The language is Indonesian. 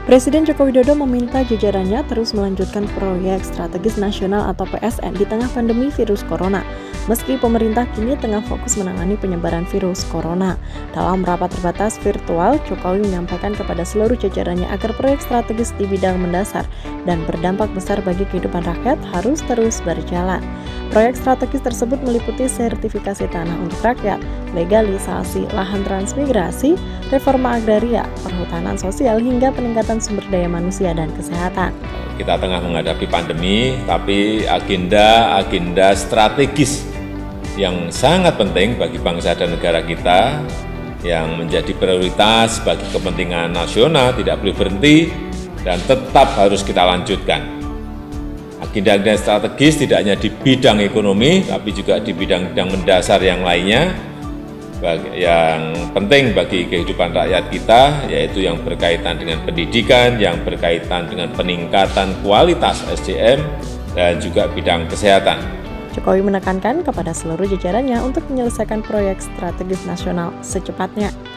Presiden Joko Widodo meminta jajarannya terus melanjutkan proyek strategis nasional atau PSN di tengah pandemi virus corona. Meski pemerintah kini tengah fokus menangani penyebaran virus corona. Dalam rapat terbatas virtual, Jokowi menyampaikan kepada seluruh jajarannya agar proyek strategis di bidang mendasar dan berdampak besar bagi kehidupan rakyat harus terus berjalan. Proyek strategis tersebut meliputi sertifikasi tanah untuk rakyat, legalisasi lahan transmigrasi, reforma agraria, perhutanan sosial, hingga peningkatan sumber daya manusia dan kesehatan. Kita tengah menghadapi pandemi, tapi agenda strategis yang sangat penting bagi bangsa dan negara kita, yang menjadi prioritas bagi kepentingan nasional tidak boleh berhenti dan tetap harus kita lanjutkan. Agenda-agenda strategis tidak hanya di bidang ekonomi, tapi juga di bidang-bidang mendasar yang lainnya, yang penting bagi kehidupan rakyat kita, yaitu yang berkaitan dengan pendidikan, yang berkaitan dengan peningkatan kualitas SDM, dan juga bidang kesehatan. Jokowi menekankan kepada seluruh jajarannya untuk menyelesaikan proyek strategis nasional secepatnya.